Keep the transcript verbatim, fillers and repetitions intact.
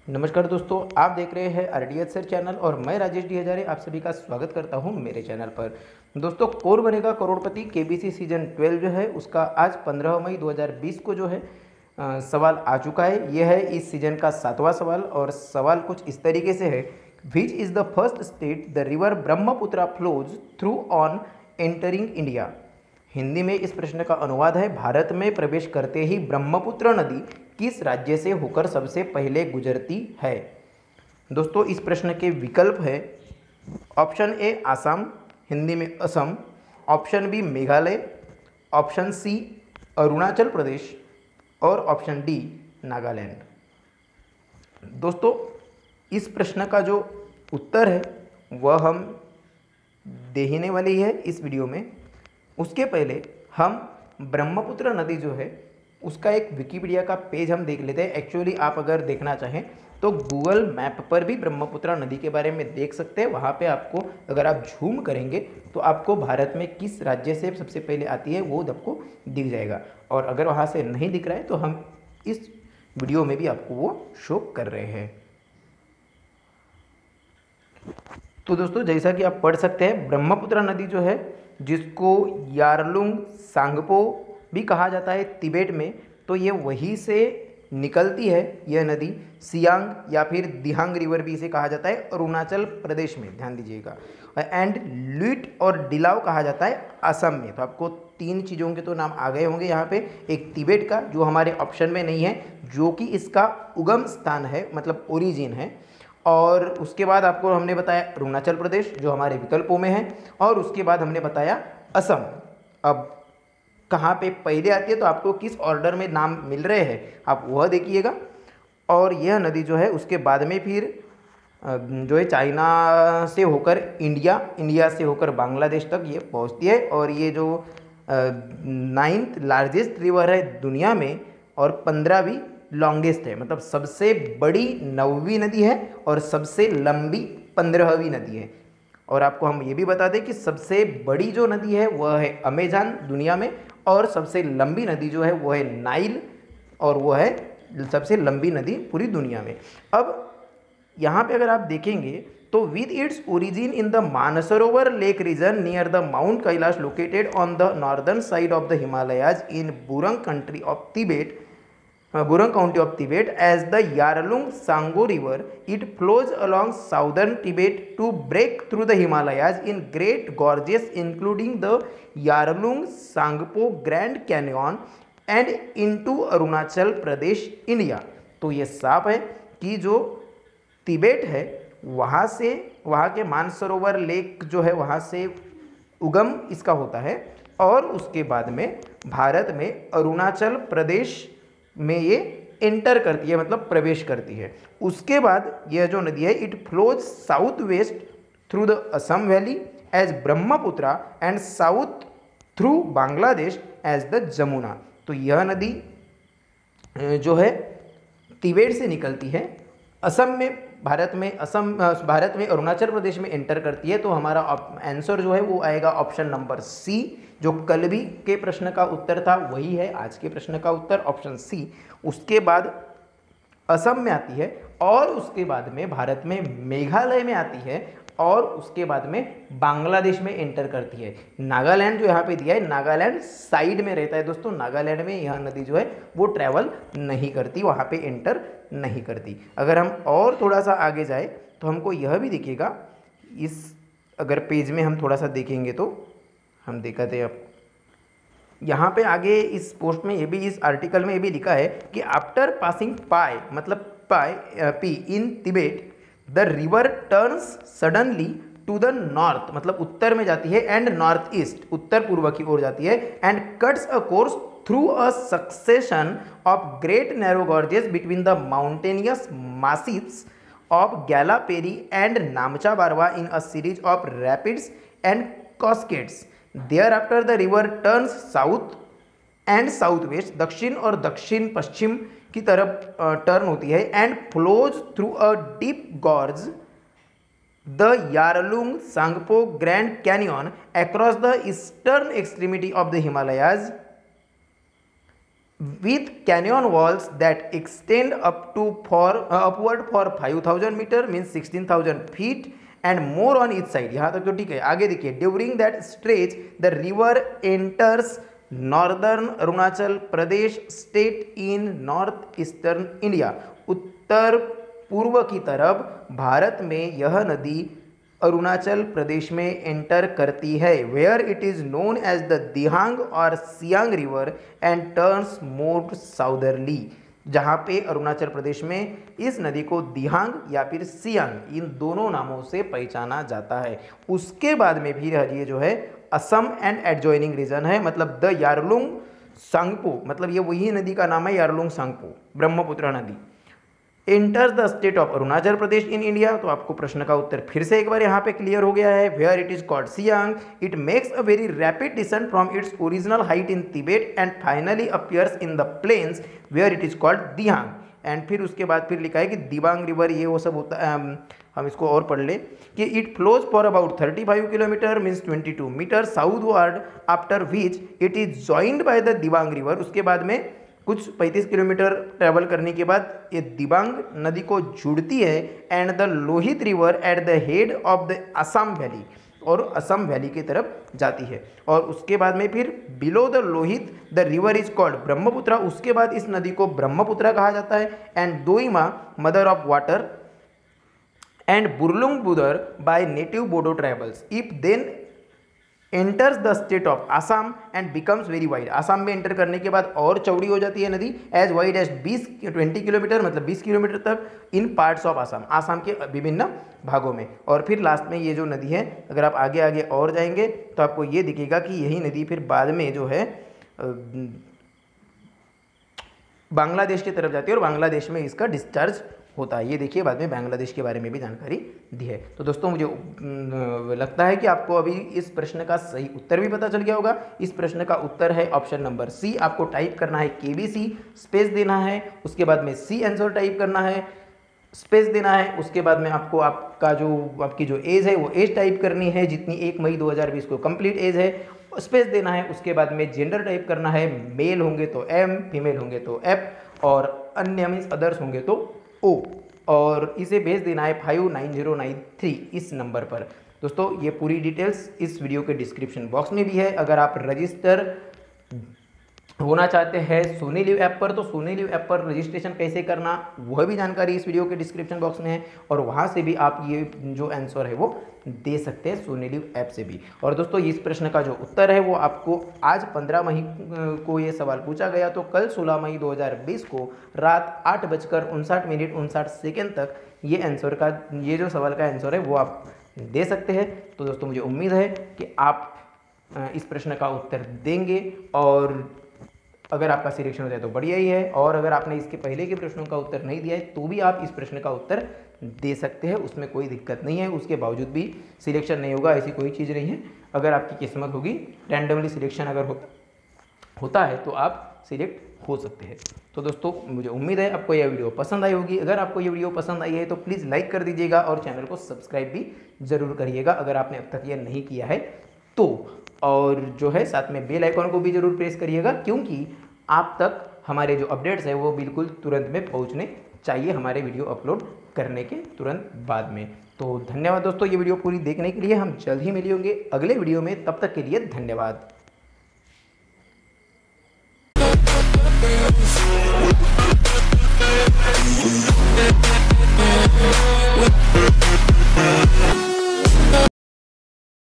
नमस्कार दोस्तों, आप देख रहे हैं आरडीएच सर चैनल और मैं राजेश डी हजारे आप सभी का स्वागत करता हूं मेरे चैनल पर। दोस्तों, कौन बनेगा करोड़पति केबीसी सीजन ट्वेल्व जो है उसका आज पंद्रह मई दो हज़ार बीस को जो है अ, सवाल आ चुका है। यह है इस सीजन का सातवां सवाल और सवाल कुछ इस तरीके से है। Which is the first state the river Brahmaputra flows through on entering India. Hindi में इस प्रश्न का अनुवाद है, भारत में प्रवेश करते ही ब्रह्मपुत्र नदी किस राज्य से होकर सबसे पहले गुजरती है। दोस्तों, इस प्रश्न के विकल्प है ऑप्शन ए आसाम, हिंदी में Assam, option B Meghalaya, option C Arunachal Pradesh और ऑप्शन डी नागालैंड। दोस्तों, इस प्रश्न का जो उत्तर है वह हम देने वाले ही है इस वीडियो में। उसके पहले हम ब्रह्मपुत्र नदी जो है उसका एक विकिपीडिया का पेज हम देख लेते हैं। एक्चुअली आप अगर देखना चाहें तो गूगल मैप पर भी ब्रह्मपुत्र नदी के बारे में देख सकते हैं। वहाँ पे आपको अगर आप झूम करेंगे तो आपको भारत में किस राज्य से सबसे पहले आती है वो आपको दिख जाएगा। और अगर वहाँ से नहीं दिख रहा है तो हम इस वीडियो में भी आपको वो शो कर रहे हैं। तो दोस्तों, जैसा कि आप पढ़ सकते हैं, ब्रह्मपुत्र नदी जो है जिसको यारलुंग सांगपो भी कहा जाता है तिब्बत में, तो ये वहीं से निकलती है। यह नदी सियांग या फिर दिहांग रिवर भी इसे कहा जाता है अरुणाचल प्रदेश में, ध्यान दीजिएगा। एंड लुट और डिलाव कहा जाता है असम में। तो आपको तीन चीज़ों के तो नाम आ गए होंगे यहाँ पे। एक तिब्बत का जो हमारे ऑप्शन में नहीं है, जो कि इसका उगम स्थान है, मतलब ओरिजिन है। और उसके बाद आपको हमने बताया अरुणाचल प्रदेश जो हमारे विकल्पों में है, और उसके बाद हमने बताया असम। अब कहाँ पे पहले आती है तो आपको किस ऑर्डर में नाम मिल रहे हैं आप वह देखिएगा। और यह नदी जो है उसके बाद में फिर जो है चाइना से होकर इंडिया, इंडिया से होकर बांग्लादेश तक ये पहुँचती है। और ये जो नाइन्थ लार्जेस्ट रिवर है दुनिया में और पंद्रहवीं लॉन्गेस्ट है, मतलब सबसे बड़ी नौवीं नदी है और सबसे लंबी पंद्रहवीं नदी है। और आपको हम ये भी बता दें कि सबसे बड़ी जो नदी है वह है अमेज़न दुनिया में, और सबसे लंबी नदी जो है वो है नाइल, और वो है सबसे लंबी नदी पूरी दुनिया में। अब यहाँ पे अगर आप देखेंगे तो with its origin in the Mansarovar lake region near the mount Kailash located on the northern side of the Himalayas in Burang county of Tibet, Burang County of Tibet, as the Yarlung Sango River, it flows along southern Tibet to break through the Himalayas in great gorges including the Yarlung Sangpo Grand Canyon and into Arunachal Pradesh, India। तो ये साफ है कि जो तिब्बत है वहाँ से, वहाँ के मानसरोवर लेक जो है वहाँ से उगम इसका होता है, और उसके बाद में भारत में अरुणाचल प्रदेश में ये एंटर करती है, मतलब प्रवेश करती है। उसके बाद यह जो नदी है it flows south west through the Assam valley as Brahmaputra and south through Bangladesh as the Jamuna. तो यह नदी जो है तिब्बत से निकलती है, असम में, भारत में असम भारत में अरुणाचल प्रदेश में एंटर करती है। तो हमारा आंसर जो है वो आएगा ऑप्शन नंबर सी, जो कल भी के प्रश्न का उत्तर था वही है आज के प्रश्न का उत्तर, ऑप्शन सी। उसके बाद असम में आती है, और उसके बाद में भारत में मेघालय में आती है, और उसके बाद में बांग्लादेश में एंटर करती है। नागालैंड जो यहाँ पे दिया है, नागालैंड साइड में रहता है दोस्तों। नागालैंड में यह नदी जो है वो ट्रैवल नहीं करती, वहाँ पे एंटर नहीं करती। अगर हम और थोड़ा सा आगे जाए तो हमको यह भी दिखेगा, इस अगर पेज में हम थोड़ा सा देखेंगे तो हम दिखाते हैं आप यहाँ पे आगे इस पोस्ट में, ये भी इस आर्टिकल में ये भी लिखा है कि आफ्टर पासिंग पाई, मतलब Pai Pe in Tibet the river turns suddenly to the north, मतलब उत्तर में जाती है, एंड नॉर्थ ईस्ट, उत्तर पूर्व की ओर जाती है, and cuts a course through a succession of great narrow gorges between the mountainous massifs of Gyala Peri and Namcha Barwa in a series of rapids and cascades. Thereafter the river turns south and southwest, दक्षिण और दक्षिण पश्चिम की तरफ turn होती है, and flows through a deep gorge the Yarlung Tsangpo grand canyon across the eastern extremity of the Himalayas with canyon walls that extend up to for uh, upward for five thousand meter means sixteen thousand feet and more on each side। यहाँ तक तो ठीक है। आगे देखिए, during that stretch the river enters northern Arunachal Pradesh state in north eastern India. उत्तर पूर्व की तरफ भारत में यह नदी अरुणाचल प्रदेश में एंटर करती है। Where it is known as the Dihang और Siang river and turns more southerly. जहाँ पे अरुणाचल प्रदेश में इस नदी को दिहांग या फिर सियांग इन दोनों नामों से पहचाना जाता है। उसके बाद में भी ये जो है असम एंड एडजॉइनिंग रीजन है, मतलब द यारलुंग सांगपो, मतलब ये वही नदी का नाम है यारलुंग सांगपो, ब्रह्मपुत्र नदी enters the state of Arunachal Pradesh in India. तो आपको प्रश्न का उत्तर फिर से एक बार यहाँ पे क्लियर हो गया है। Where it is called Siang, it makes a very rapid descent from its original height in Tibet and finally appears in the plains where it is called Dihang. And फिर उसके बाद फिर लिखा है कि दिबांग रिवर, ये वो सब होता है। हम इसको और पढ़ लें कि it flows for about thirty five kilometre means twenty two metre southward after which it is joined by the Dibang river. उसके बाद में कुछ पैंतीस किलोमीटर ट्रैवल करने के बाद ये दिबांग नदी को जुड़ती है and the Lohit river at the head of the Assam valley, और असम वैली की तरफ जाती है। और उसके बाद में फिर below the Lohit the river is called Brahmaputra. उसके बाद इस नदी को ब्रह्मपुत्रा कहा जाता है। And Doima mother of water and Burlung Buthur by native Bodo tribals. If then enters the state of Assam and becomes very wide. Assam में एंटर करने के बाद और चौड़ी हो जाती है नदी, एज वाइड एज बीस ट्वेंटी किलोमीटर, मतलब बीस किलोमीटर तक in parts of Assam, Assam के विभिन्न भागों में। और फिर लास्ट में ये जो नदी है, अगर आप आगे आगे और जाएंगे तो आपको ये दिखेगा कि यही नदी फिर बाद में जो है बांग्लादेश की तरफ जाती है और बांग्लादेश में इसका डिस्चार्ज होता है। ये देखिए, बाद में बांग्लादेश के बारे में भी जानकारी दी है। तो दोस्तों मुझे लगता है कि आपको अभी इस प्रश्न का सही उत्तर भी पता चल गया होगा। इस प्रश्न का उत्तर है ऑप्शन नंबर सी। आपको टाइप करना है केबीसी, स्पेस देना है, उसके बाद में सी आंसर टाइप करना है, स्पेस देना है, उसके बाद में आपको आपका जो आपकी जो एज है वो एज टाइप करनी है, जितनी एक मई दो हज़ार बीस को कंप्लीट एज है, स्पेस देना है। उसके बाद में जेंडर टाइप करना है, मेल होंगे तो एम, फीमेल होंगे तो एफ, और अन्य मीन्स अदर्स होंगे तो ओ, और इसे भेज देना है five nine zero nine three इस नंबर पर। दोस्तों ये पूरी डिटेल्स इस वीडियो के डिस्क्रिप्शन बॉक्स में भी है। अगर आप रजिस्टर होना चाहते हैं सोनी लिव ऐप पर, तो सोनी लिव ऐप पर रजिस्ट्रेशन कैसे करना वह भी जानकारी इस वीडियो के डिस्क्रिप्शन बॉक्स में है, और वहाँ से भी आप ये जो आंसर है वो दे सकते हैं सोनी लिव ऐप से भी। और दोस्तों इस प्रश्न का जो उत्तर है वो आपको आज पंद्रह मई को ये सवाल पूछा गया, तो कल सोलह मई दो हज़ार बीस को रात आठ बजकर उनसाठ मिनट उनसाठ सेकेंड तक ये आंसर का ये जो सवाल का आंसर है वो आप दे सकते हैं। तो दोस्तों मुझे उम्मीद है कि आप इस प्रश्न का उत्तर देंगे, और अगर आपका सिलेक्शन हो जाए तो बढ़िया ही है, और अगर आपने इसके पहले के प्रश्नों का उत्तर नहीं दिया है तो भी आप इस प्रश्न का उत्तर दे सकते हैं, उसमें कोई दिक्कत नहीं है। उसके बावजूद भी सिलेक्शन नहीं होगा ऐसी कोई चीज़ नहीं है। अगर आपकी किस्मत होगी, रैंडमली सिलेक्शन अगर होता होता है तो आप सिलेक्ट हो सकते हैं। तो दोस्तों मुझे उम्मीद है आपको यह वीडियो पसंद आई होगी। अगर आपको ये वीडियो पसंद आई है तो प्लीज़ लाइक कर दीजिएगा और चैनल को सब्सक्राइब भी ज़रूर करिएगा अगर आपने अब तक यह नहीं किया है तो। और जो है साथ में बेल आइकॉन को भी जरूर प्रेस करिएगा, क्योंकि आप तक हमारे जो अपडेट्स हैं वो बिल्कुल तुरंत में पहुंचने चाहिए हमारे वीडियो अपलोड करने के तुरंत बाद में। तो धन्यवाद दोस्तों ये वीडियो पूरी देखने के लिए। हम जल्द ही मिलेंगे अगले वीडियो में, तब तक के लिए धन्यवाद।